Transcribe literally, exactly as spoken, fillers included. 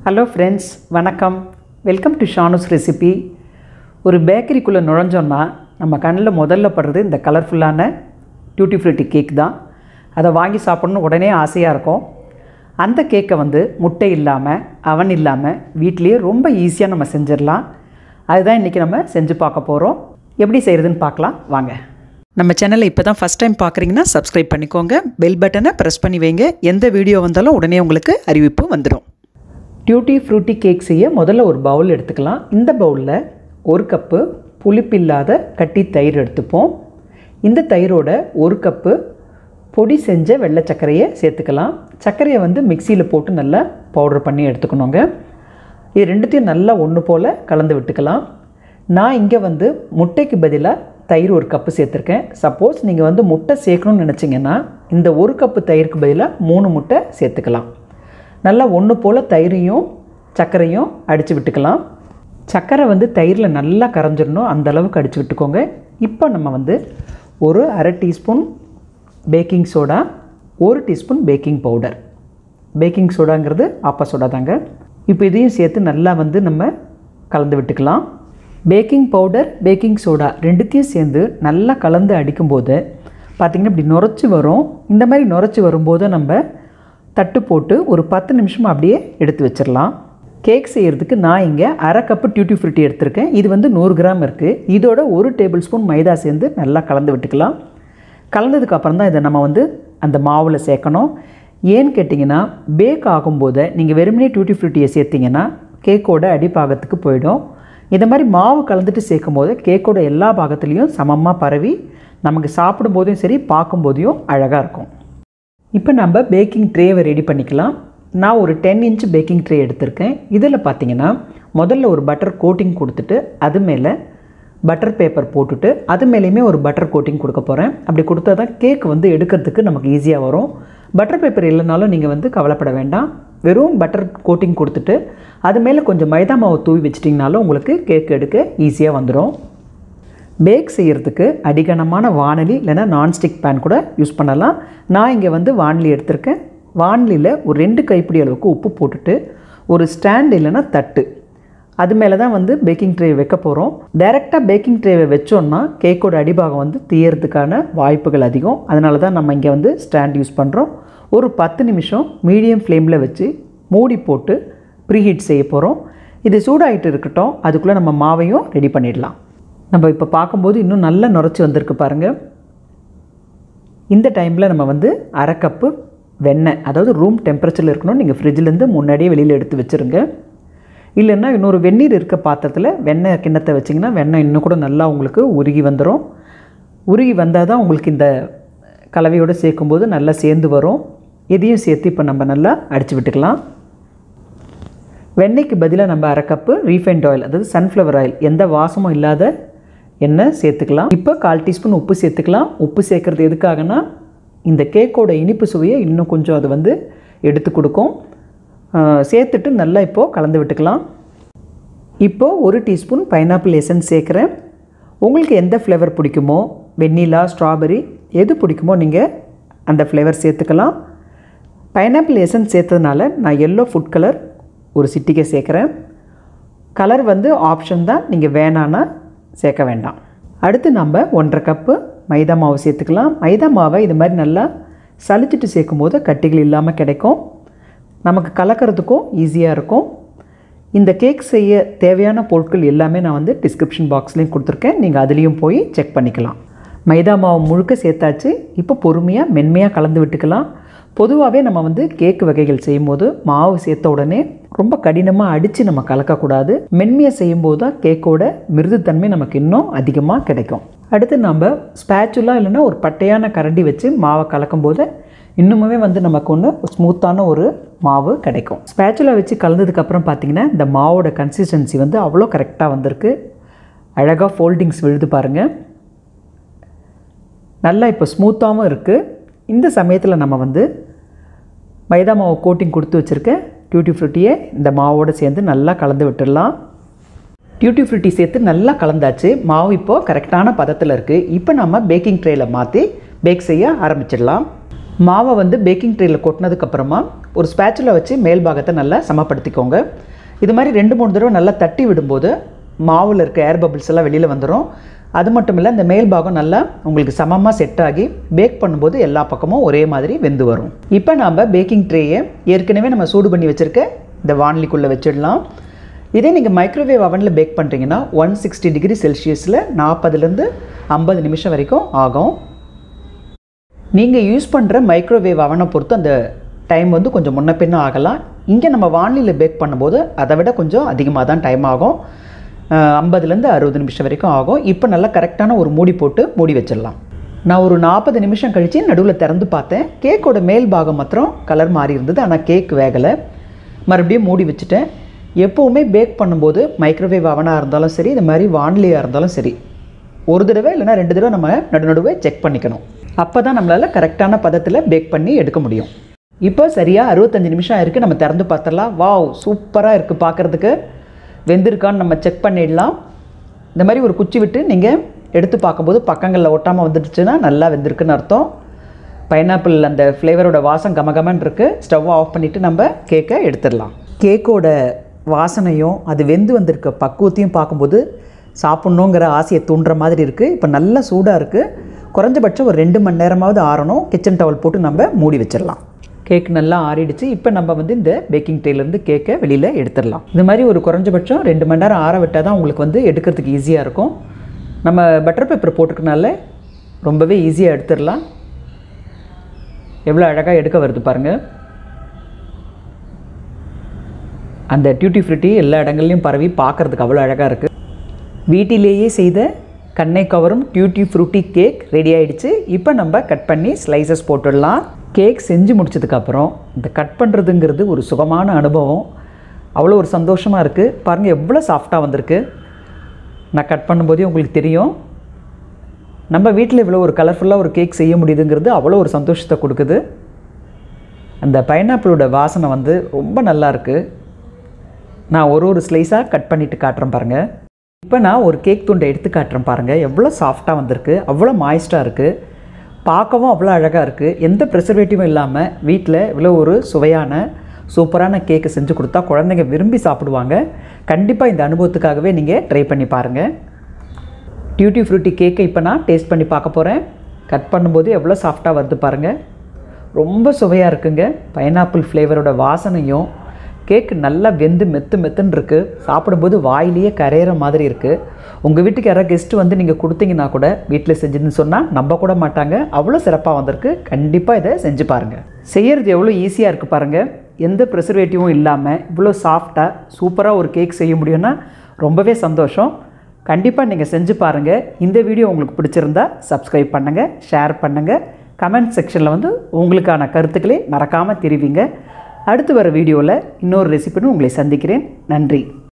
Hello friends, வணக்கம். Welcome to Shanu's recipe. ஒரு பேக்கரிக்குள்ளே நுழைஞ்சோன்னா நம்ம கண்ணில் முதல்ல படுறது இந்த கலர்ஃபுல்லான டியூட்டி ஃப்ரூட்டி கேக் தான். அதை வாங்கி சாப்பிட்ணுன்னு உடனே ஆசையாக இருக்கும். அந்த கேக்கை வந்து முட்டை இல்லாமல், அவன் இல்லாமல் வீட்லேயே ரொம்ப ஈஸியாக நம்ம செஞ்சிடலாம். அதுதான் இன்றைக்கி நம்ம செஞ்சு பார்க்க போகிறோம். எப்படி செய்கிறதுன்னு பார்க்கலாம் வாங்க. நம்ம சேனலை இப்போ தான் ஃபஸ்ட் டைம் பார்க்குறீங்கன்னா சப்ஸ்கிரைப் பண்ணிக்கோங்க. பெல் பட்டனை ப்ரெஸ் பண்ணி வைங்க. எந்த வீடியோ வந்தாலும் உடனே உங்களுக்கு அறிவிப்பு வந்துடும். டியூட்டி ஃப்ரூட்டி கேக் செய்ய முதல்ல ஒரு பவுல் எடுத்துக்கலாம். இந்த பவுலில் ஒரு கப்பு புளிப்பில்லாத கட்டி தயிர் எடுத்துப்போம். இந்த தயிரோட ஒரு கப்பு பொடி செஞ்ச வெள்ளை சர்க்கரையை சேர்த்துக்கலாம். சர்க்கரையை வந்து மிக்சியில் போட்டு நல்லா பவுடர் பண்ணி எடுத்துக்கணுங்க. இது ரெண்டுத்தையும் நல்லா ஒன்று போல் கலந்து விட்டுக்கலாம். நான் இங்கே வந்து முட்டைக்கு பதிலாக தயிர் ஒரு கப்பு சேர்த்துருக்கேன். சப்போஸ் நீங்கள் வந்து முட்டை சேர்க்கணும்னு நினச்சிங்கன்னா இந்த ஒரு கப்பு தயிருக்கு பதிலாக மூணு முட்டை சேர்த்துக்கலாம். நல்லா ஒன்று போல் தயிரையும் சர்க்கரையும் அடித்து விட்டுக்கலாம். சர்க்கரை வந்து தயிரில் நல்லா கரைஞ்சிடணும், அந்த அளவுக்கு அடித்து விட்டுக்கோங்க. இப்போ நம்ம வந்து ஒரு அரை டீஸ்பூன் பேக்கிங் சோடா, ஒரு டீஸ்பூன் பேக்கிங் பவுடர். பேக்கிங் சோடாங்கிறது ஆப்பா சோடா தாங்க. இப்போ இதையும் சேர்த்து நல்லா வந்து நம்ம கலந்து விட்டுக்கலாம். பேக்கிங் பவுடர், பேக்கிங் சோடா ரெண்டுத்தையும் சேர்ந்து நல்லா கலந்து அடிக்கும்போது பார்த்திங்கன்னா இப்படி நுரைச்சி வரும். இந்த மாதிரி நுரைச்சி வரும்போது நம்ம தட்டு போட்டு ஒரு பத்து நிமிஷம் அப்படியே எடுத்து வச்சிடலாம். கேக் செய்கிறதுக்கு நான் இங்கே அரை கப்பு டியூட்டி ஃப்ரூட்டி எடுத்திருக்கேன். இது வந்து நூறு கிராம் இருக்குது. இதோட ஒரு டேபிள் ஸ்பூன் மைதா சேர்ந்து நல்லா கலந்து விட்டுக்கலாம். கலந்ததுக்கப்புறம் தான் இதை நம்ம வந்து அந்த மாவில் சேர்க்கணும். ஏன்னு கேட்டிங்கன்னா பேக் ஆகும்போது நீங்கள் வெறுமனே டியூட்டி ஃப்ரூட்டியை சேர்த்திங்கன்னா கேக்கோட அடிப்பாகத்துக்கு போயிடும். இந்த மாதிரி மாவு கலந்துட்டு சேர்க்கும் போது கேக்கோட எல்லா பாகத்துலேயும் சமமாக பரவி நமக்கு சாப்பிடும்போதையும் சரி பார்க்கும்போதையும் அழகாக இருக்கும். இப்போ நம்ம பேக்கிங் ட்ரேவை ரெடி பண்ணிக்கலாம். நான் ஒரு டென் இன்ச் பேக்கிங் ட்ரே எடுத்திருக்கேன். இதில் பார்த்திங்கன்னா முதல்ல ஒரு பட்டர் கோட்டிங் கொடுத்துட்டு அது மேலே பட்டர் பேப்பர் போட்டுட்டு அது மேலேயுமே ஒரு பட்டர் கோட்டிங் கொடுக்க போகிறேன். அப்படி கொடுத்தா தான் கேக் வந்து எடுக்கிறதுக்கு நமக்கு ஈஸியாக வரும். பட்டர் பேப்பர் இல்லைனாலும் நீங்கள் வந்து கவலைப்பட வேண்டாம். வெறும் பட்டர் கோட்டிங் கொடுத்துட்டு அது மேலே கொஞ்சம் மைதா மாவு தூவி வச்சிட்டிங்கனாலும் உங்களுக்கு கேக் எடுக்க ஈஸியாக வந்துடும். பேக் செய்கிறதுக்கு அடிகனமான வானலி இல்லைனா நான்ஸ்டிக் பேன் கூட யூஸ் பண்ணலாம். நான் இங்கே வந்து வானலி எடுத்திருக்கேன். வானலியில் ஒரு ரெண்டு கைப்பிடி அளவுக்கு உப்பு போட்டுட்டு ஒரு ஸ்டாண்ட் இல்லைனா தட்டு அது மேலே தான் வந்து பேக்கிங் ட்ரே வைக்க போகிறோம். டைரெக்டாக பேக்கிங் ட்ரேவை வச்சோன்னா கேக்கோட அடிபாகம் வந்து தீயறதுக்கான வாய்ப்புகள் அதிகம். அதனால தான் நம்ம இங்கே வந்து ஸ்டாண்ட் யூஸ் பண்ணுறோம். ஒரு பத்து நிமிஷம் மீடியம் ஃப்ளேமில் வச்சு மூடி போட்டு ப்ரீஹீட் செய்ய போகிறோம். இது சூடாகிட்டு இருக்கட்டும், அதுக்குள்ளே நம்ம மாவையும் ரெடி பண்ணிடலாம். நம்ம இப்போ பார்க்கும்போது இன்னும் நல்லா நுரைச்சி வந்திருக்கு பாருங்கள். இந்த டைமில் நம்ம வந்து அரை கப்பு வெண்ணெய், அதாவது ரூம் டெம்பரேச்சரில் இருக்கணும். நீங்கள் ஃப்ரிட்ஜிலேருந்து முன்னாடியே வெளியில் எடுத்து வச்சுருங்க. இல்லைன்னா இன்னொரு வெந்நீர் இருக்க பாத்திரத்தில் வெண்ணெய் கிண்ணத்தை வச்சிங்கன்னா வெண்ணெய் இன்னும் கூட நல்லா உங்களுக்கு உருகி வந்துடும். உருகி வந்தால் தான் உங்களுக்கு இந்த கலவையோடு சேர்க்கும்போது நல்லா சேர்ந்து வரும். இதையும் சேர்த்து இப்போ நம்ம நல்லா அடித்து விட்டுக்கலாம். வெண்ணெய்க்கு பதிலாக நம்ம அரை கப்பு ரீஃபைண்ட் ஆயில், அதாவது சன்ஃப்ளவர் ஆயில், எந்த வாசமும் இல்லாத எண்ணெய் சேர்த்துக்கலாம். இப்போ கால் டீஸ்பூன் உப்பு சேர்த்துக்கலாம். உப்பு சேர்க்குறது எதுக்காகனா இந்த கேக்கோட இனிப்பு சுவையை இன்னும் கொஞ்சம் அது வந்து எடுத்து கொடுக்கும். சேர்த்துட்டு நல்லா இப்போது கலந்து விட்டுக்கலாம். இப்போது ஒரு டீஸ்பூன் பைனாப்பிள் எசன்ஸ் சேர்க்குறேன். உங்களுக்கு எந்த ஃப்ளேவர் பிடிக்குமோ, வெண்ணிலா, ஸ்ட்ராபெரி எது பிடிக்குமோ நீங்கள் அந்த ஃப்ளேவர் சேர்த்துக்கலாம். பைனாப்பிள் எசன்ஸ் சேர்த்ததுனால நான் எல்லோ ஃபுட் கலர் ஒரு சிட்டிகை சேர்க்குறேன். கலர் வந்து ஆப்ஷன் தான், நீங்கள் வேணான்னா சேர்க்க வேண்டாம். அடுத்து நம்ம ஒன்றரை கப்பு மைதா மாவு சேர்த்துக்கலாம். மைதா மாவை இது மாதிரி நல்லா சலிச்சிட்டு சேர்க்கும் போது கட்டிகள் இல்லாமல் கிடைக்கும். நமக்கு கலக்கிறதுக்கும் ஈஸியாக இருக்கும். இந்த கேக் செய்ய தேவையான பொருட்கள் எல்லாமே நான் வந்து டிஸ்கிரிப்ஷன் பாக்ஸ்லேயும் கொடுத்துருக்கேன். நீங்கள் அதுலேயும் போய் செக் பண்ணிக்கலாம். மைதா மாவு முழுக்க சேர்த்தாச்சு. இப்போ பொறுமையாக மென்மையாக கலந்து விட்டுக்கலாம். பொதுவாகவே நம்ம வந்து கேக்கு வகைகள் செய்யும்போது மாவு சேர்த்த உடனே ரொம்ப கடினமாக அடித்து நம்ம கலக்கக்கூடாது. மென்மையாக செய்யும்போது தான் கேக்கோட மிருதுத்தன்மை நமக்கு இன்னும் அதிகமாக கிடைக்கும். அடுத்து நம்ம ஸ்பேச்சுலா இல்லைன்னா ஒரு பட்டையான கரண்டி வச்சு மாவை கலக்கும் போது இன்னுமே வந்து நமக்கு ஒன்று ஸ்மூத்தான ஒரு மாவு கிடைக்கும். ஸ்பேச்சுலா வச்சு கலந்ததுக்கப்புறம் பார்த்திங்கன்னா இந்த மாவோட கன்சிஸ்டன்சி வந்து அவ்வளோ கரெக்டாக வந்திருக்கு. அழகாக ஃபோல்டிங்ஸ் விழுது பாருங்கள். நல்லா இப்போ ஸ்மூத்தாகவும் இருக்குது. இந்த சமயத்தில் நம்ம வந்து மைதா மாவு கோட்டிங் கொடுத்து வச்சுருக்க டியூட்டி ஃப்ரூட்டியை இந்த மாவோடு சேர்ந்து நல்லா கலந்து விட்டுடலாம். டியூட்டி ஃப்ரூட்டி சேர்த்து நல்லா கலந்தாச்சு. மாவு இப்போது கரெக்டான பதத்தில் இருக்குது. இப்போ நம்ம பேக்கிங் ட்ரேயில் மாற்றி பேக் செய்ய ஆரம்பிச்சிடலாம். மாவை வந்து பேக்கிங் ட்ரேயில் கொட்டினதுக்கப்புறமா ஒரு ஸ்பேச்சுலா வச்சு மேல் பாகத்தை நல்லா சமப்படுத்திக்கோங்க. இது மாதிரி ரெண்டு மூணு தடவை நல்லா தட்டி விடும்போது மாவில் இருக்க ஏர் பபிள்ஸ் எல்லாம் வெளியில் வந்துடும். அது மட்டும் இல்லை, இந்த மேல் பாகம் நல்லா உங்களுக்கு சமமாக செட் ஆகி பேக் பண்ணும்போது எல்லா பக்கமும் ஒரே மாதிரி வெந்து வரும். இப்போ நாம் பேக்கிங் ட்ரேயை ஏற்கனவே நம்ம சூடு பண்ணி வச்சுருக்க இந்த வானிலிக்குள்ளே வச்சிடலாம். இதே நீங்கள் மைக்ரோவேவ் அவனில் பேக் பண்ணுறீங்கன்னா ஒன் சிக்ஸ்டி டிகிரி செல்சியஸில் நாற்பதுலேருந்து ஐம்பது நிமிஷம் வரைக்கும் ஆகும். நீங்கள் யூஸ் பண்ணுற மைக்ரோவேவ் அவனை பொறுத்து அந்த டைம் வந்து கொஞ்சம் முன்ன பின்ன ஆகலாம். இங்கே நம்ம வானிலியில் பேக் பண்ணும்போது அதை விட கொஞ்சம் அதிகமாக தான் டைம் ஆகும். ஐம்பதுலேருந்து அறுபது நிமிஷம் வரைக்கும் ஆகும். இப்போ நல்லா கரெக்டான ஒரு மூடி போட்டு மூடி வச்சிடலாம். நான் ஒரு நாற்பது நிமிஷம் கழித்து நடுவில் திறந்து பார்த்தேன். கேக்கோட மேல் பாகம் மாத்திரம் கலர் மாறி இருந்தது, ஆனால் கேக் வேகலை. மறுபடியும் மூடி வச்சுட்டேன். எப்போவுமே பேக் பண்ணும்போது மைக்ரோவேவ் அவனாக இருந்தாலும் சரி, இந்த மாதிரி வானிலியாக இருந்தாலும் சரி, ஒரு தடவை இல்லைனா ரெண்டு தடவை நம்ம நடு நடுவே செக் பண்ணிக்கணும். அப்போ தான் நம்மளால் கரெக்டான பதத்தில் பேக் பண்ணி எடுக்க முடியும். இப்போ சரியாக அறுபத்தஞ்சு நிமிஷம் இருக்குது. நம்ம திறந்து பார்த்துடலாம். வாவ், சூப்பராக இருக்குது பார்க்குறதுக்கு. வெந்திருக்கான்னு நம்ம செக் பண்ணிடலாம். இந்த மாதிரி ஒரு குச்சி விட்டு நீங்கள் எடுத்து பார்க்கும்போது பக்கங்களில் ஒட்டாமல் வந்துடுச்சுன்னா நல்லா வெந்திருக்குன்னு அர்த்தம். பைனாப்பிள் அந்த ஃப்ளேவரோட வாசம் கமகமன்னு இருக்குது. ஸ்டவ்வை ஆஃப் பண்ணிவிட்டு நம்ம கேக்கை எடுத்துடலாம். கேக்கோட வாசனையும் அது வெந்து வந்திருக்க பக்குவத்தையும் பார்க்கும்போது சாப்பிட்ணுங்கிற ஆசையை தூண்டுற மாதிரி இருக்குது. இப்போ நல்லா சூடாக இருக்குது. குறைஞ்சபட்சம் ஒரு ரெண்டு மணி நேரமாவது ஆறணும். கிச்சன் டவல் போட்டு நம்ம மூடி வச்சிடலாம். கேக் நல்லா ஆறிடுச்சு. இப்போ நம்ம வந்து இந்த பேக்கிங் ட்ரேலேருந்து கேக்கை வெளியில் எடுத்துடலாம். இது மாதிரி ஒரு குறைஞ்சபட்சம் ரெண்டு மணி நேரம் ஆற விட்டால் தான் உங்களுக்கு வந்து எடுக்கிறதுக்கு ஈஸியாக இருக்கும். நம்ம பட்டர் பேப்பர் போட்டிருக்கனால ரொம்பவே ஈஸியாக எடுத்துடலாம். எவ்வளோ அழகாக எடுக்க வருது பாருங்கள். அந்த டியூட்டி ஃப்ரூட்டி எல்லா இடங்கள்லையும் பரவி பார்க்குறதுக்கு அவ்வளோ அழகாக இருக்குது. வீட்டிலேயே செய்த கண்ணை கவரும் டியூட்டி ஃப்ரூட்டி கேக் ரெடி ஆகிடுச்சு. இப்போ நம்ம கட் பண்ணி ஸ்லைசஸ் போட்டுடலாம். கேக் செஞ்சு முடிச்சதுக்கப்புறம் இந்த கட் பண்ணுறதுங்கிறது ஒரு சுகமான அனுபவம். அவ்வளோ ஒரு சந்தோஷமாக இருக்குது. பாருங்கள் எவ்வளோ சாஃப்டாக வந்திருக்கு. நான் கட் பண்ணும்போதே உங்களுக்கு தெரியும். நம்ம வீட்டில் இவ்வளோ ஒரு கலர்ஃபுல்லாக ஒரு கேக் செய்ய முடியுதுங்கிறது அவ்வளோ ஒரு சந்தோஷத்தை கொடுக்குது. அந்த பைனாப்பிளோட வாசனை வந்து ரொம்ப நல்லா இருக்குது. நான் ஒரு ஒரு ஸ்லைஸாக கட் பண்ணிவிட்டு காட்டுறேன் பாருங்கள். இப்போ நான் ஒரு கேக் துண்டை எடுத்து காட்டுறேன் பாருங்கள். எவ்வளோ சாஃப்டாக வந்திருக்கு, அவ்வளோ மாய்ஸ்டாக இருக்குது, பார்க்கவும் அவ்வளோ அழகாக இருக்குது. எந்த ப்ரிசர்வேட்டிவும் இல்லாமல் வீட்டில் இவ்வளோ ஒரு சுவையான சூப்பரான கேக்கு செஞ்சு கொடுத்தா குழந்தைங்க விரும்பி சாப்பிடுவாங்க. கண்டிப்பாக இந்த அனுபவத்துக்காகவே நீங்கள் ட்ரை பண்ணி பாருங்கள். டியூட்டி ஃப்ரூட்டி கேக்கை இப்போ நான் டேஸ்ட் பண்ணி பார்க்க போகிறேன். கட் பண்ணும்போது எவ்வளோ சாஃப்டாக வருது பாருங்கள். ரொம்ப சுவையாக இருக்குங்க. பைனாப்பிள் ஃப்ளேவரோட வாசனையும் கேக்கு நல்லா வெந்து மெத்து மெத்துன்னு இருக்குது. சாப்பிடும்போது வாயிலேயே கரையிற மாதிரி இருக்குது. உங்கள் வீட்டுக்கு யாராவது கெஸ்ட்டு வந்து நீங்கள் கொடுத்தீங்கன்னா கூட வீட்டில் செஞ்சுன்னு சொன்னால் நம்ப கூட மாட்டாங்க. அவ்வளோ சிறப்பாக வந்திருக்கு. கண்டிப்பாக இதை செஞ்சு பாருங்கள். செய்கிறது எவ்வளோ ஈஸியாக இருக்குது பாருங்கள். எந்த ப்ரிசர்வேட்டிவும் இல்லாமல் இவ்வளோ சாஃப்டாக சூப்பராக ஒரு கேக் செய்ய முடியும்னா ரொம்பவே சந்தோஷம். கண்டிப்பாக நீங்கள் செஞ்சு பாருங்கள். இந்த வீடியோ உங்களுக்கு பிடிச்சிருந்தா சப்ஸ்கிரைப் பண்ணுங்கள், ஷேர் பண்ணுங்கள். கமெண்ட் செக்ஷனில் வந்து உங்களுக்கான கருத்துக்களை மறக்காமல் தெரிவிங்க. அடுத்து வர வீடியோவில் இன்னொரு ரெசிபின்னு உங்களை சந்திக்கிறேன். நன்றி.